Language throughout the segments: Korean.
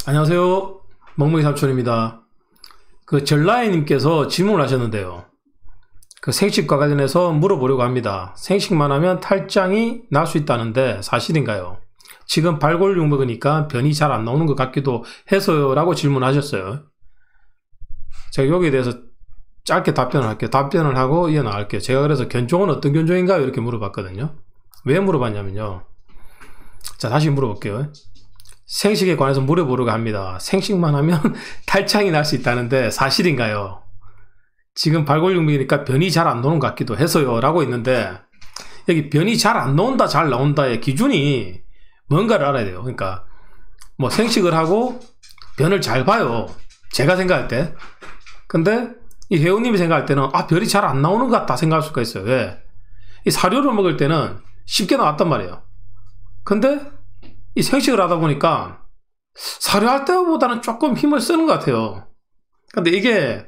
안녕하세요. 멍멍이 삼촌입니다. 전라이님께서 질문을 하셨는데요. 생식과 관련해서 물어보려고 합니다. 생식만 하면 탈장이 날 수 있다는데 사실인가요? 지금 발골육 먹으니까 변이 잘 안 나오는 것 같기도 해서요 라고 질문하셨어요. 제가 여기에 대해서 짧게 답변을 할게요. 답변을 하고 이어나갈게요. 제가 그래서 견종은 어떤 견종인가요? 이렇게 물어봤거든요. 왜 물어봤냐면요. 자, 다시 물어볼게요. 생식에 관해서 물어보려고 합니다. 생식만 하면 탈장이 날 수 있다는데 사실인가요? 지금 발골육 먹이니까 변이 잘 안 나오는 것 같기도 해서요 라고 있는데, 여기 변이 잘 안 나온다 잘 나온다의 기준이 뭔가를 알아야 돼요. 그러니까 뭐 생식을 하고 변을 잘 봐요, 제가 생각할 때. 근데 이 회원님이 생각할 때는 변이 잘 안 나오는 것 같다 생각할 수가 있어요. 왜? 이 사료를 먹을 때는 쉽게 나왔단 말이에요. 근데 이 생식을 하다 보니까 사료할 때보다는 조금 힘을 쓰는 것 같아요. 근데 이게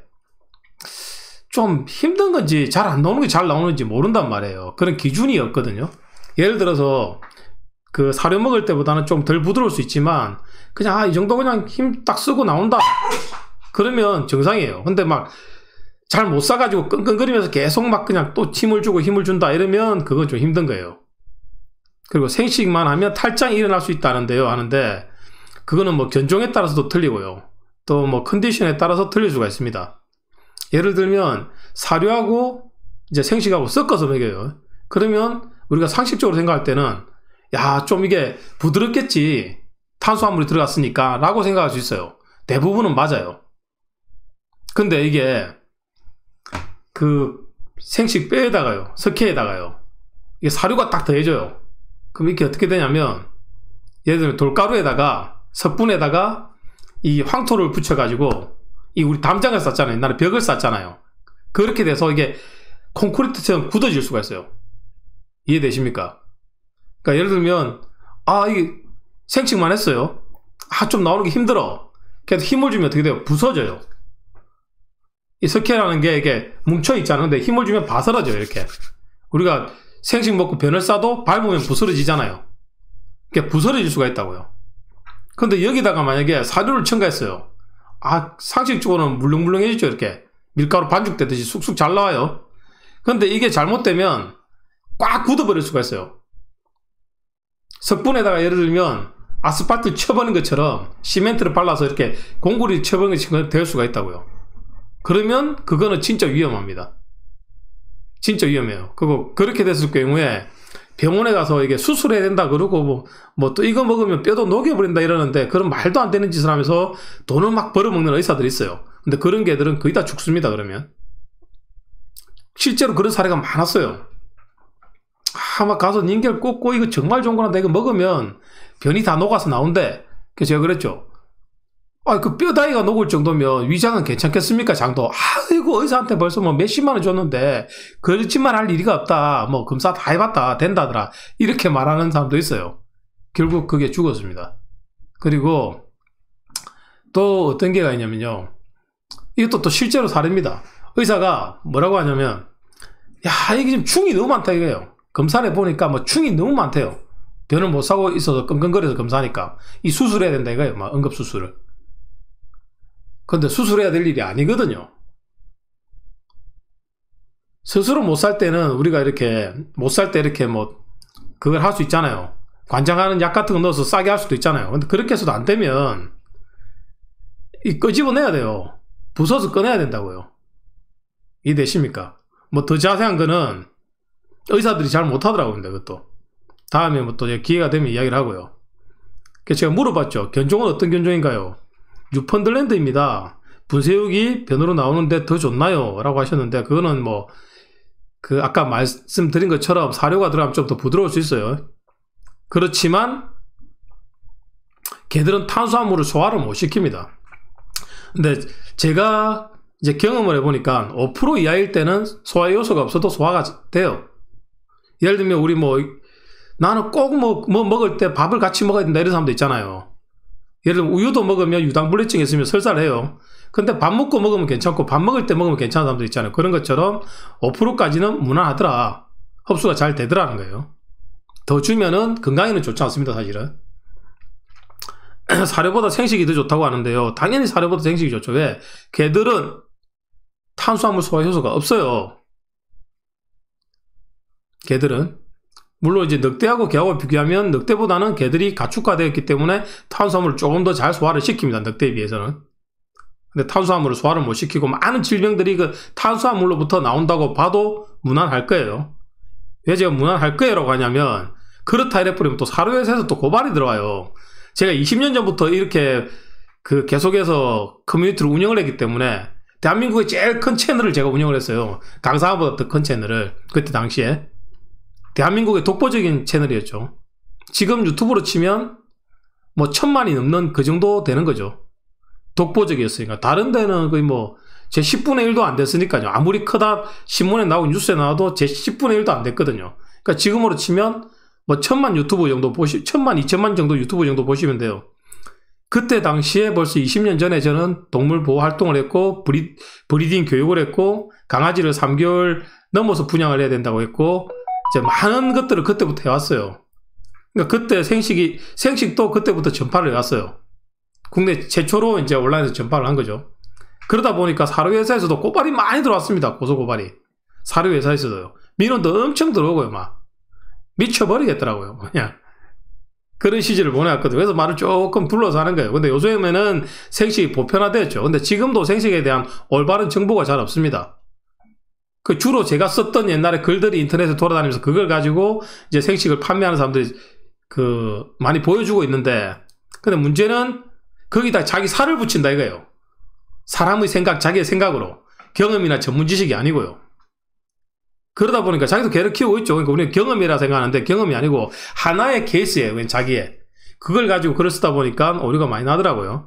좀 힘든 건지 잘 안 나오는 게 잘 나오는지 모른단 말이에요. 그런 기준이 없거든요. 예를 들어서 사료 먹을 때보다는 좀 덜 부드러울 수 있지만 그냥 이 정도 그냥 힘 딱 쓰고 나온다 그러면 정상이에요. 근데 막 잘 못 싸가지고 끙끙거리면서 계속 막 그냥 또 힘을 주고 힘을 준다 이러면 그건 좀 힘든 거예요. 그리고 생식만 하면 탈장이 일어날 수 있다는데요 하는데, 그거는 뭐 견종에 따라서도 틀리고요, 또 뭐 컨디션에 따라서 틀릴 수가 있습니다. 예를 들면 사료하고 이제 생식하고 섞어서 먹여요. 그러면 우리가 상식적으로 생각할 때는 좀 이게 부드럽겠지, 탄수화물이 들어갔으니까 라고 생각할 수 있어요. 대부분은 맞아요. 근데 이게 생식 뼈에다가요, 석회에다가요, 이게 사료가 딱 더해져요. 그럼 이게 어떻게 되냐면, 예를 들면 돌가루에다가 석분에다가 이 황토를 붙여가지고 우리 담장을 쌌잖아요. 옛날에 벽을 쌌잖아요. 그렇게 돼서 이게 콘크리트처럼 굳어질 수가 있어요. 이해되십니까? 그러니까 예를 들면 이 생식만 했어요. 좀 나오는 게 힘들어. 그래서 힘을 주면 어떻게 돼요? 부서져요. 이 석회라는 게 이게 뭉쳐 있잖아요. 근데 힘을 주면 바스러져요. 이렇게 우리가 생식 먹고 변을 싸도 밟으면 부스러지잖아요. 그게 부스러질 수가 있다고요. 근데 여기다가 만약에 사료를 첨가했어요. 상식적으로는 물렁물렁해지죠. 이렇게 밀가루 반죽되듯이 쑥쑥 잘 나와요. 근데 이게 잘못되면 꽉 굳어버릴 수가 있어요. 석분에다가 예를 들면 아스팔트 쳐버린 것처럼 시멘트를 발라서 이렇게 공구리 쳐버린 것처럼 될 수가 있다고요. 그러면 그거는 진짜 위험합니다. 진짜 위험해요. 그렇게 됐을 경우에 병원에 가서 이게 수술해야 된다 그러고 뭐 또 이거 먹으면 뼈도 녹여버린다 이러는데, 그런 말도 안 되는 짓을 하면서 돈을 막 벌어먹는 의사들이 있어요. 근데 그런 개들은 거의 다 죽습니다. 그러면 실제로 그런 사례가 많았어요. 막 가서 닌겔 꽂고 이거 정말 좋은 거란다, 이거 먹으면 변이 다 녹아서 나온대. 그래서 제가 그랬죠. 그 뼈다귀가 녹을 정도면 위장은 괜찮겠습니까? 장도. 이거 의사한테 벌써 뭐 몇십만 원 줬는데 그렇지만 할 일이가 없다. 뭐 검사 다 해봤다. 된다더라. 이렇게 말하는 사람도 있어요. 결국 그게 죽었습니다. 그리고 또 어떤 게가 있냐면요. 이것도 또 실제로 사례입니다. 의사가 뭐라고 하냐면, 이게 지금 충이 너무 많다 이거예요. 검사를 해보니까 뭐 충이 너무 많대요. 변을 못 사고 있어서 끙끙거려서 검사하니까 이 수술해야 된다 이거예요. 막 응급수술을. 근데 수술해야 될 일이 아니거든요. 스스로 못 살 때는 우리가 이렇게 못 살 때 이렇게 뭐 그걸 할 수 있잖아요. 관장하는 약 같은 거 넣어서 싸게 할 수도 있잖아요. 근데 그렇게 해서도 안 되면 끄집어내야 돼요. 부숴서 꺼내야 된다고요. 이해되십니까? 뭐 더 자세한 거는 의사들이 잘 못하더라고요. 근데 그것도 다음에 뭐 또 기회가 되면 이야기를 하고요. 그래서 제가 물어봤죠. 견종은 어떤 견종인가요? 뉴펀들랜드입니다. 분쇄육이 변으로 나오는데 더 좋나요? 라고 하셨는데, 그거는 뭐 아까 말씀드린 것처럼 사료가 들어가면 좀 더 부드러울 수 있어요. 그렇지만 개들은 탄수화물을 소화를 못 시킵니다. 근데 제가 이제 경험을 해보니까 5% 이하일 때는 소화 요소가 없어도 소화가 돼요. 예를 들면 우리 나는 꼭 먹을 때 밥을 같이 먹어야 된다 이런 사람도 있잖아요. 예를 들면 우유도 먹으면 유당불내증이 있으면 설사를 해요. 근데 밥 먹고 먹으면 괜찮고 밥 먹을 때 먹으면 괜찮은 사람도 있잖아요. 그런 것처럼 5%까지는 무난하더라. 흡수가 잘 되더라는 거예요. 더 주면은 건강에는 좋지 않습니다, 사실은. 사료보다 생식이 더 좋다고 하는데요. 당연히 사료보다 생식이 좋죠. 왜? 개들은 탄수화물 소화 효소가 없어요. 개들은. 물론 이제 늑대하고 개하고 비교하면 늑대보다는 개들이 가축화되어 있기 때문에 탄수화물을 조금 더 잘 소화를 시킵니다. 늑대에 비해서는. 근데 탄수화물을 소화를 못 시키고 많은 질병들이 그 탄수화물로부터 나온다고 봐도 무난할 거예요. 왜 제가 무난할 거예요라고 하냐면, 그렇다 이래버리면 또 사료회사에서 또 고발이 들어와요. 제가 20년 전부터 이렇게 계속해서 커뮤니티를 운영을 했기 때문에 대한민국의 제일 큰 채널을 제가 운영을 했어요. 강사보다 더 큰 채널을. 그때 당시에. 대한민국의 독보적인 채널이었죠. 지금 유튜브로 치면 뭐 1000만이 넘는 그 정도 되는 거죠. 독보적이었으니까. 다른 데는 거의 뭐 제 10분의 1도 안 됐으니까요. 아무리 크다 신문에 나오고 뉴스에 나와도 제 10분의 1도 안 됐거든요. 그러니까 지금으로 치면 뭐 1000만 유튜브 정도 1000만, 2000만 정도 유튜브 정도 보시면 돼요. 그때 당시에 벌써 20년 전에 저는 동물 보호 활동을 했고, 브리딩 교육을 했고, 강아지를 3개월 넘어서 분양을 해야 된다고 했고, 이제 많은 것들을 그때부터 해왔어요. 그러니까 그때 생식도 그때부터 전파를 해왔어요. 국내 최초로 이제 온라인에서 전파를 한 거죠. 그러다 보니까 사료회사에서도 고발이 많이 들어왔습니다. 고소고발이. 사료회사에서도요. 민원도 엄청 들어오고요, 막. 미쳐버리겠더라고요, 그냥. 그런 시절을 보내왔거든요. 그래서 말을 조금 둘러서 하는 거예요. 근데 요즘에는 생식이 보편화됐죠. 근데 지금도 생식에 대한 올바른 정보가 잘 없습니다. 그 주로 제가 썼던 옛날에 글들이 인터넷에 돌아다니면서 그걸 가지고 이제 생식을 판매하는 사람들이 많이 보여주고 있는데, 근데 문제는 거기다 자기 살을 붙인다 이거예요. 사람의 생각, 자기의 생각으로. 경험이나 전문 지식이 아니고요. 그러다 보니까 자기도 개를 키우고 있죠. 그러니까 우리는 경험이라 생각하는데 경험이 아니고 하나의 케이스예요. 자기의. 그걸 가지고 글을 쓰다 보니까 오류가 많이 나더라고요.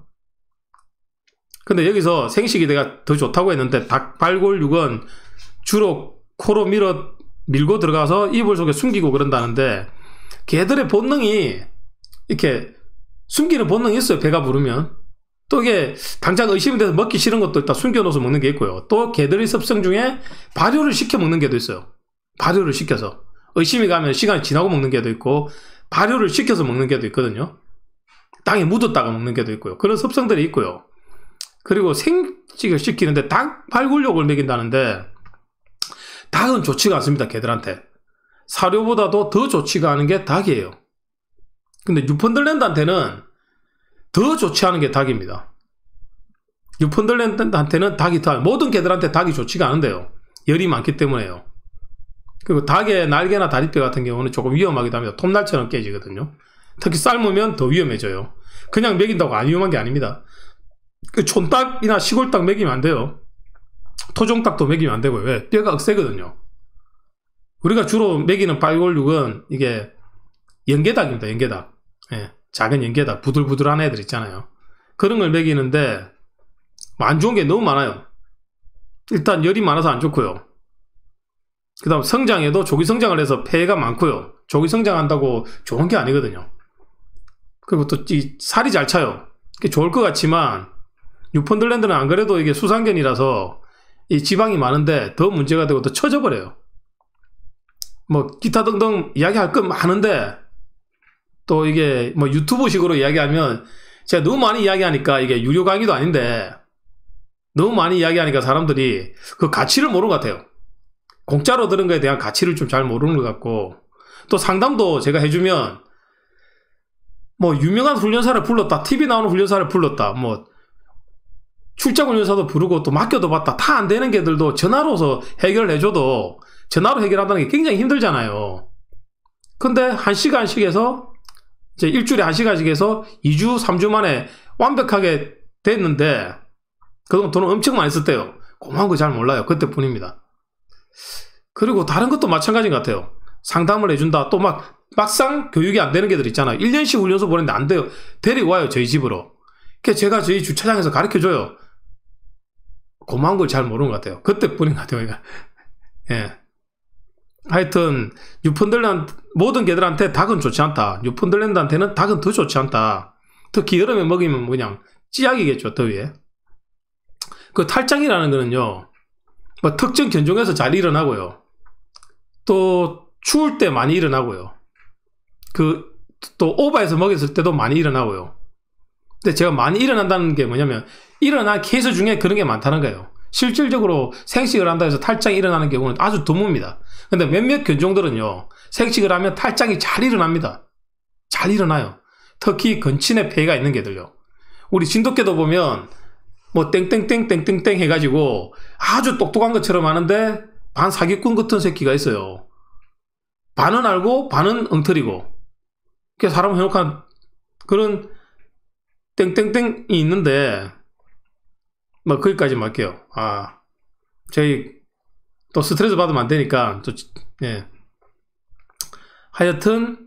근데 여기서 생식이 내가 더 좋다고 했는데 닭 발골육은 주로 코로 밀고 들어가서 이불 속에 숨기고 그런다는데, 개들의 본능이 이렇게 숨기는 본능이 있어요. 배가 부르면. 또 이게 당장 의심이 돼서 먹기 싫은 것도 일단 숨겨놓아서 먹는 게 있고요. 또 개들의 습성 중에 발효를 시켜 먹는 개도 있어요. 발효를 시켜서. 의심이 가면 시간이 지나고 먹는 개도 있고, 발효를 시켜서 먹는 개도 있거든요. 땅에 묻었다가 먹는 개도 있고요. 그런 습성들이 있고요. 그리고 생식을 시키는데 닭 발굴육을 먹인다는데, 닭은 좋지가 않습니다. 개들한테. 사료보다도 더 좋지가 않은 게 닭이에요. 근데 뉴펀들랜드한테는 더 좋지 않은 게 닭입니다. 뉴펀들랜드한테는 닭이 더, 모든 개들한테 닭이 좋지가 않은데요. 열이 많기 때문에요. 그리고 닭의 날개나 다리뼈 같은 경우는 조금 위험하기도 합니다. 톱날처럼 깨지거든요. 특히 삶으면 더 위험해져요. 그냥 먹인다고 안 위험한 게 아닙니다. 그 촌닭이나 시골닭 먹이면 안 돼요. 토종닭도 먹이면 안 되고요. 왜? 뼈가 억세거든요. 우리가 주로 먹이는 발골육은 이게 연계닭입니다. 연계닭. 예, 작은 연계닭, 부들부들한 애들 있잖아요. 그런 걸 먹이는데 안 좋은 게 너무 많아요. 일단 열이 많아서 안 좋고요. 그 다음 성장에도 조기 성장을 해서 폐해가 많고요. 조기 성장한다고 좋은 게 아니거든요. 그리고 또 이 살이 잘 차요. 그게 좋을 것 같지만 뉴펀들랜드는 안 그래도 이게 수상견이라서 이 지방이 많은데 더 문제가 되고 더 처져버려요. 뭐 기타 등등 이야기할 건 많은데, 또 이게 뭐 유튜브식으로 이야기하면 제가 너무 많이 이야기하니까 이게 유료 강의도 아닌데 너무 많이 이야기하니까 사람들이 그 가치를 모르는 것 같아요. 공짜로 들은 거에 대한 가치를 좀 잘 모르는 것 같고, 또 상담도 제가 해주면 뭐 유명한 훈련사를 불렀다, TV 나오는 훈련사를 불렀다, 뭐 출장 훈련사도 부르고 또 맡겨도 봤다, 다 안 되는 개들도 전화로서 해결을 해줘도 전화로 해결한다는 게 굉장히 힘들잖아요. 근데 1시간씩 해서 이제 일주일에 1시간씩 해서 2주, 3주 만에 완벽하게 됐는데 그동안 돈을 엄청 많이 썼대요. 고마운 거 잘 몰라요. 그때뿐입니다. 그리고 다른 것도 마찬가지인 것 같아요. 상담을 해준다. 또 막상 교육이 안 되는 개들 있잖아요. 1년씩 훈련소 보냈는데 안 돼요. 데리고 와요. 저희 집으로. 그래서 제가 저희 주차장에서 가르쳐줘요. 고마운 걸 잘 모르는 것 같아요. 그때뿐인 것 같아요. 예. 하여튼 뉴펀들랜드 모든 개들한테 닭은 좋지 않다. 뉴펀들랜드한테는 닭은 더 좋지 않다. 특히 여름에 먹이면 그냥 찌약이겠죠. 더위에. 그 탈장이라는 거는요, 뭐 특정 견종에서 잘 일어나고요. 또 추울 때 많이 일어나고요. 또 오바해서 먹였을 때도 많이 일어나고요. 근데 제가 많이 일어난다는 게 뭐냐면 일어난 케이스 중에 그런 게 많다는 거예요. 실질적으로 생식을 한다 해서 탈장이 일어나는 경우는 아주 드뭅니다. 근데 몇몇 견종들은요, 생식을 하면 탈장이 잘 일어납니다. 잘 일어나요. 특히 건친의 폐가 있는 개들요. 우리 진돗개도 보면 뭐 땡땡땡 해가지고 아주 똑똑한 것처럼 하는데 반 사기꾼 같은 새끼가 있어요. 반은 알고 반은 엉터리고. 그래서 사람을 해놓고 그런 땡땡땡이 있는데 뭐 거기까지 할게요. 저희 또 스트레스 받으면 안 되니까 또 하여튼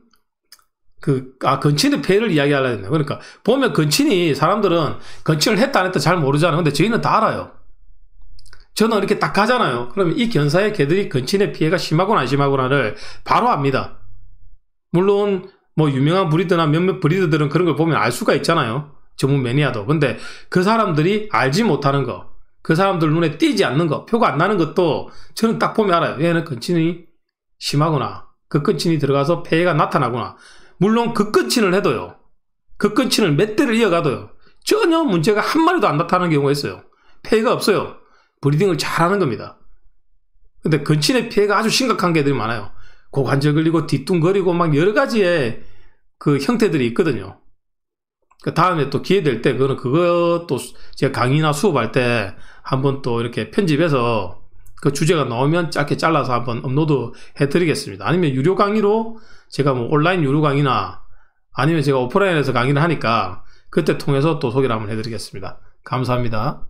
건친의 폐를 이야기하려고 했네요. 그러니까 보면 건친이 사람들은 건친을 했다 안 했다 잘 모르잖아요. 근데 저희는 다 알아요. 저는 이렇게 딱 가잖아요. 그러면 이 견사의 개들이 건친의 피해가 심하거나 안 심하거나를 바로 압니다. 물론 뭐 유명한 브리드나 몇몇 브리드들은 그런 걸 보면 알 수가 있잖아요. 전문 매니아도. 근데 그 사람들이 알지 못하는 거, 그 사람들 눈에 띄지 않는 거, 표가 안 나는 것도 저는 딱 보면 알아요. 얘는 건친이 심하구나. 극건친이 들어가서 폐해가 나타나구나. 물론 극건친을 해도요, 극건친을 몇 대를 이어가도요, 전혀 문제가 한 마리도 안 나타나는 경우가 있어요. 폐해가 없어요. 브리딩을 잘하는 겁니다. 근데 건친의 피해가 아주 심각한 개들이 많아요. 고관절 걸리고 뒤뚱거리고 막 여러 가지의 그 형태들이 있거든요. 그 다음에 또 기회 될 때 그것도 제가 강의나 수업할 때 한번 또 이렇게 편집해서 그 주제가 나오면 짧게 잘라서 한번 업로드 해드리겠습니다. 아니면 유료 강의로 제가 뭐 온라인 유료 강의나 아니면 제가 오프라인에서 강의를 하니까 그때 통해서 또 소개를 한번 해드리겠습니다. 감사합니다.